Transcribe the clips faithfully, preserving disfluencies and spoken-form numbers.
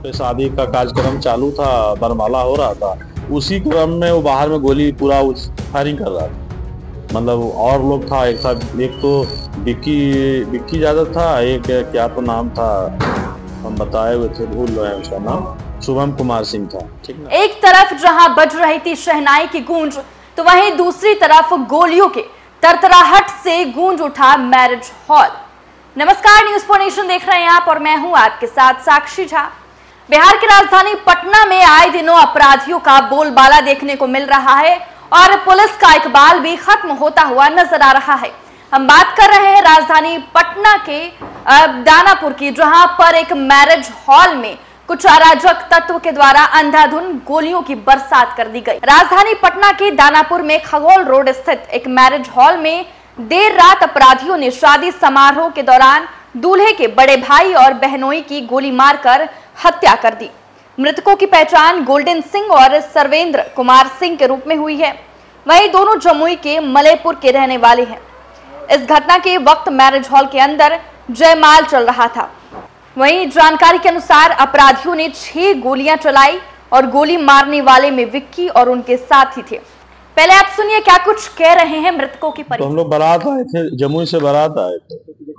पे शादी का कार्यक्रम चालू था, बरमाला हो रहा था। उसी क्रम में वो बाहर में गोली पूरा फायरिंग कर रहा था। मतलब और लोग था, एक था, एक तो विक्की विक्की यादव था, एक क्या तो नाम था, हम बताए हुए थे, भूल रहे हैं उसका नाम, शुभम कुमार सिंह था। ठीक ना? एक तरफ जहां बज रही थी शहनाई की गूंज, तो वहीं दूसरी तरफ गोलियों के तरतराहट से गूंज उठा मैरिज हॉल। नमस्कार, न्यूज फॉर नेशन देख रहे हैं आप और मैं हूं आपके साथ साक्षी झा। बिहार की राजधानी पटना में आए दिनों अपराधियों का बोलबाला देखने को मिल रहा है और पुलिस का इकबाल भी खत्म होता हुआ नजर आ रहा है। हम बात कर रहे हैं राजधानी पटना के दानापुर की, जहां पर एक मैरिज हॉल में कुछ अराजक तत्व के द्वारा अंधाधुंध गोलियों की बरसात कर दी गई। राजधानी पटना के दानापुर में खगोल रोड स्थित एक मैरिज हॉल में देर रात अपराधियों ने शादी समारोह के दौरान दूल्हे के बड़े भाई और बहनोई की गोली मारकर हत्या कर दी। मृतकों की पहचान गोल्डन सिंह और सर्वेंद्र कुमार सिंह के रूप में हुई है। वहीं दोनों जमुई के मलेपुर के रहने वाले हैं। इस घटना के वक्त मैरिज हॉल के अंदर जयमाल चल रहा था। वहीं जानकारी के अनुसार अपराधियों ने छह गोलियां चलाई और गोली मारने वाले में विक्की और उनके साथी थे। पहले आप सुनिए क्या कुछ कह रहे हैं मृतकों की परिवार। तो हम लोग बारात आए थे, जमुई से बारात आए थे।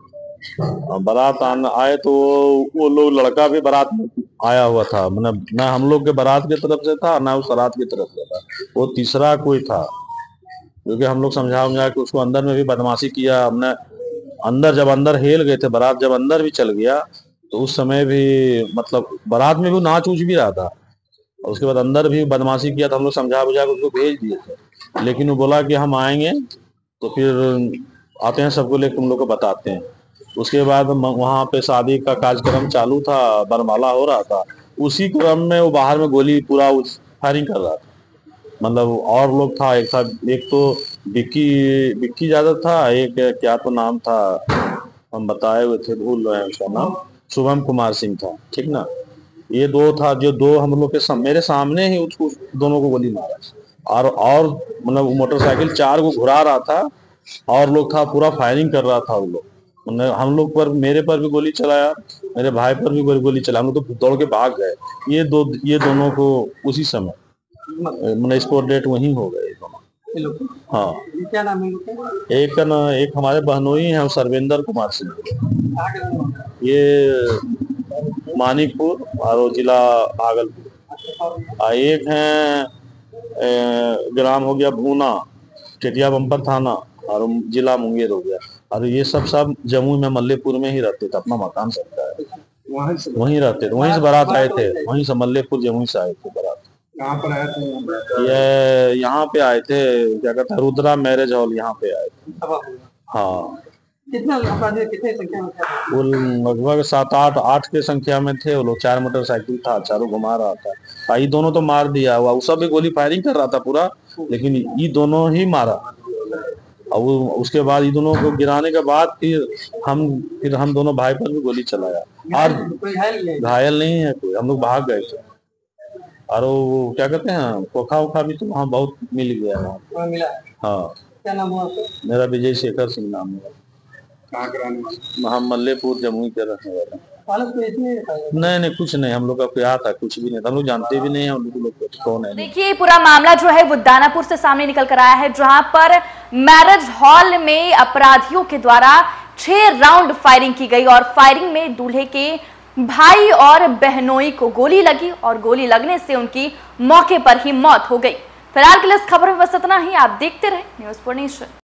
बारात आए तो वो लोग, लड़का भी बारात में आया हुआ था, मतलब ना हम लोग के बारात की तरफ से था ना उस बारात की तरफ से था, वो तीसरा कोई था। क्योंकि हम लोग समझा समझा कि उसको अंदर में भी बदमाशी किया हमने। अंदर जब अंदर हेल गए थे, बारात जब अंदर भी चल गया तो उस समय भी मतलब बारात में भी नाच उच भी रहा था। और उसके बाद अंदर भी बदमाशी किया था। हम लोग समझा बुझा के उसको भेज दिए थे, लेकिन वो बोला कि हम आएंगे तो फिर आते हैं, सबको लेकर तुम लोग को बताते हैं। उसके बाद वहाँ पे शादी का कार्यक्रम चालू था, बरमाला हो रहा था। उसी क्रम में वो बाहर में गोली पूरा फायरिंग कर रहा था। मतलब और लोग था, एक था, एक तो विक्की विक्की यादव था, एक क्या तो नाम था, हम बताए हुए थे, भूल रहे हैं उसका नाम, शुभम कुमार सिंह था। ठीक ना? ये दो था, जो दो हम लोग के सम, मेरे सामने ही उसको दोनों को गोली मारा। और और मतलब मोटरसाइकिल चार को घुरा रहा था और लोग था, पूरा फायरिंग कर रहा था वो लोग। हम लोग पर, मेरे पर भी गोली चलाया, मेरे भाई पर भी गोली चलाया। हम लोग तो दौड़ के भाग गए। ये दो ये दोनों को उसी समय मतलब स्पॉट डेट वहीं हो गए दोनों। हाँ, क्या नाम है? एक का ना, एक हमारे बहनोई हैं, सर्वेंद्र कुमार सिंह, ये मानिकपुर और जिला भागलपुर। एक है ग्राम हो गया भूना, टेटिया बम्पर थाना, और जिला मुंगेर हो गया। और ये सब सब जमुई में मल्लेपुर में ही रहते थे, अपना मकान सबका है, वहीं रहते थे। वहीं से बारात आए थे, वहीं से मल्लेपुर जमुई से आए थे बारात। कहाँ पर आए थे? ये यहाँ पे आए थे, क्या कहते हैं, रुद्रा मैरिज हॉल, यहाँ पे आए थे। हाँ। कितने अपराधी, कितने संख्या में थे? वो लगभग सात आठ आठ के संख्या में थे। वो लोग, चार मोटरसाइकिल था, चारों घुमा रहा था। ये दोनों तो मार दिया हुआ, सब भी गोली फायरिंग कर रहा था पूरा, लेकिन ये दोनों ही मारा। और वो उसके बाद ये दोनों को गिराने के बाद फिर हम फिर हम दोनों भाई पर भी गोली चलाया। और घायल नहीं है कोई, हम लोग भाग गए थे। और वो क्या कहते हैं, खोखा वोखा भी तो वहाँ बहुत मिल गया वहाँ मिला। हाँ। क्या नाम हुआ आपका? मेरा विजय शेखर सिंह नाम है। कहाँ का रहने वाले? हम मल्लेपुर जमुई के रहने वाले। नहीं नहीं नहीं, कुछ नहीं, हम लोग का क्या था, कुछ भी नहीं था। हम लोग जानते भी नहीं है हम लोग कौन है। देखिए, पूरा मामला जो है वो दानापुर से सामने निकल कर आया है, जहां पर मैरिज हॉल में अपराधियों के द्वारा छह राउंड फायरिंग की गई और फायरिंग में दूल्हे के भाई और बहनोई को गोली लगी और गोली लगने से उनकी मौके पर ही मौत हो गई। फिलहाल के लिए इस खबर में बस इतना ही। आप देखते रहे न्यूज फॉर नेशन।